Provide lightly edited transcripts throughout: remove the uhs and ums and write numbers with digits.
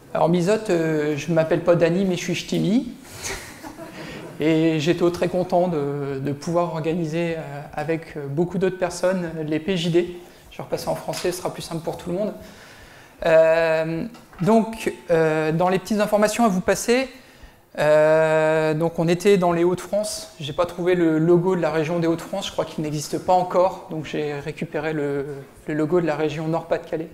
Alors Misote, je ne m'appelle pas Dany, mais je suis Ch'timi. Et j'étais très content de pouvoir organiser avec beaucoup d'autres personnes les PJD. Je vais repasser en français, ce sera plus simple pour tout le monde. Dans les petites informations à vous passer, donc on était dans les Hauts-de-France. Je n'ai pas trouvé le logo de la région des Hauts-de-France, je crois qu'il n'existe pas encore, donc j'ai récupéré le logo de la région Nord-Pas-de-Calais.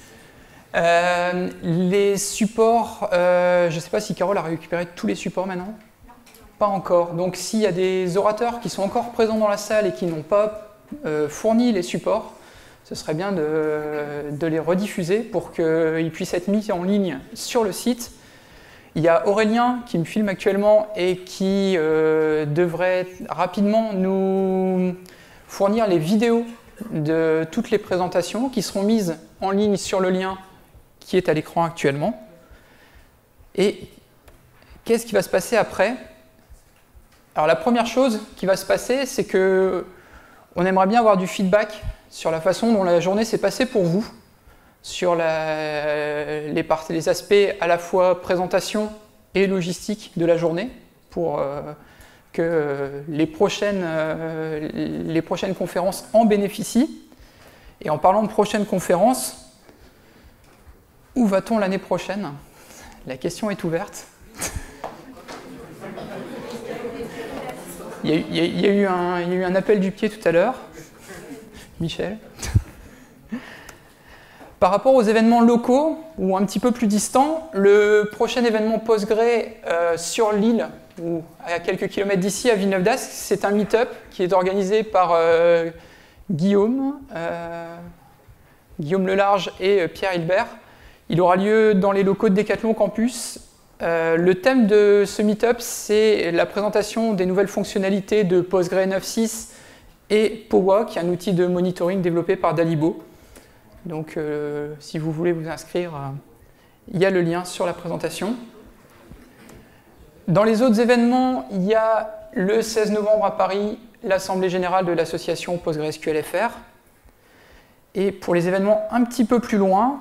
Les supports, je ne sais pas si Carole a récupéré tous les supports maintenant. Pas encore. Donc s'il y a des orateurs qui sont encore présents dans la salle et qui n'ont pas fourni les supports, ce serait bien de les rediffuser pour qu'ils puissent être mis en ligne sur le site. Il y a Aurélien qui me filme actuellement et qui devrait rapidement nous fournir les vidéos de toutes les présentations qui seront mises en ligne sur le lien qui est à l'écran actuellement. Et qu'est-ce qui va se passer après ? Alors la première chose qui va se passer, c'est que on aimerait bien avoir du feedback sur la façon dont la journée s'est passée pour vous, sur les aspects à la fois présentation et logistique de la journée, pour que les prochaines conférences en bénéficient. Et en parlant de prochaines conférences, où va-t-on l'année prochaine? La question est ouverte. Il y a eu un appel du pied tout à l'heure. Michel. Par rapport aux événements locaux, ou un petit peu plus distants, le prochain événement Postgre sur l'île, ou à quelques kilomètres d'ici, à Villeneuve-d'Ascq, c'est un meet-up qui est organisé par Guillaume Lelarge et Pierre Hilbert. Il aura lieu dans les locaux de Decathlon Campus. Le thème de ce meet-up, c'est la présentation des nouvelles fonctionnalités de Postgre 9.6 et Powa, qui est un outil de monitoring développé par Dalibo. Donc, si vous voulez vous inscrire, il y a le lien sur la présentation. Dans les autres événements, il y a le 16 novembre à Paris, l'Assemblée générale de l'association PostgreSQL-FR. Et pour les événements un petit peu plus loin,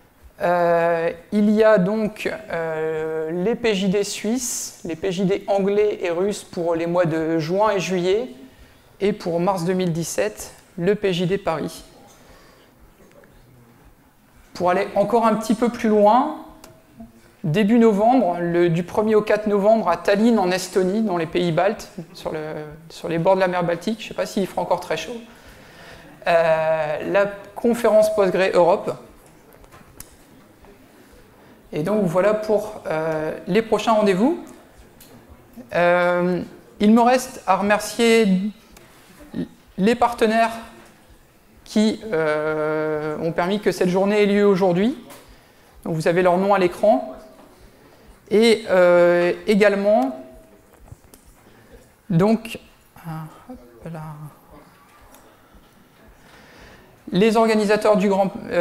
il y a donc les PJD suisses, les PJD anglais et russes pour les mois de juin et juillet, et pour mars 2017, le PJD Paris. Pour aller encore un petit peu plus loin, début novembre, du 1er au 4 novembre à Tallinn en Estonie, dans les pays baltes, sur les bords de la mer Baltique, je ne sais pas s'il fera encore très chaud, la conférence Postgre Europe. Et donc voilà pour les prochains rendez-vous. Il me reste à remercier les partenaires qui ont permis que cette journée ait lieu aujourd'hui. Donc vous avez leur nom à l'écran. Et également, donc, les organisateurs du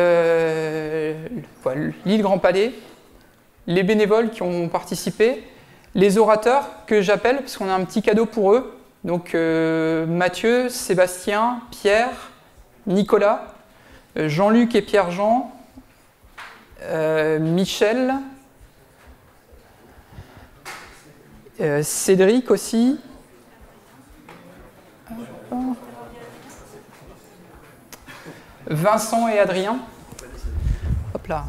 l'île Grand Palais, les bénévoles qui ont participé, les orateurs que j'appelle, parce qu'on a un petit cadeau pour eux. Donc Mathieu, Sébastien, Pierre, Nicolas, Jean-Luc et Pierre-Jean, Michel, Cédric aussi, Vincent et Adrien. Hop là.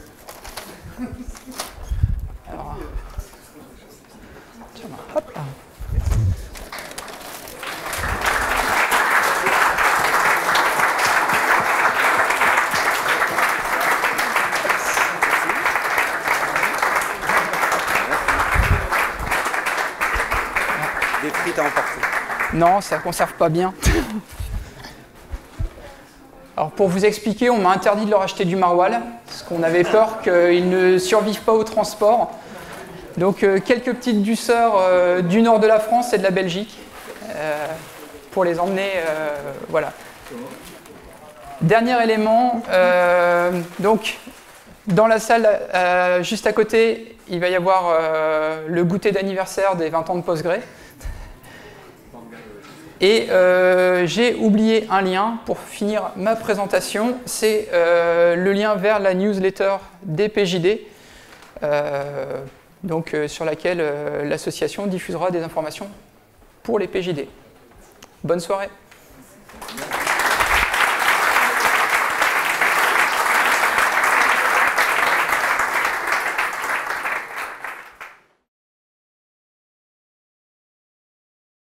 Alors, tiens, hop là. Des frites à emporter. Non, ça ne conserve pas bien. Alors pour vous expliquer, on m'a interdit de leur acheter du maroilles, parce qu'on avait peur qu'ils ne survivent pas au transport. Donc quelques petites douceurs du nord de la France et de la Belgique, pour les emmener, voilà. Dernier élément, donc dans la salle juste à côté, il va y avoir le goûter d'anniversaire des 20 ans de Postgre. Et j'ai oublié un lien pour finir ma présentation, c'est le lien vers la newsletter des PJD. sur laquelle l'association diffusera des informations pour les PJD. Bonne soirée.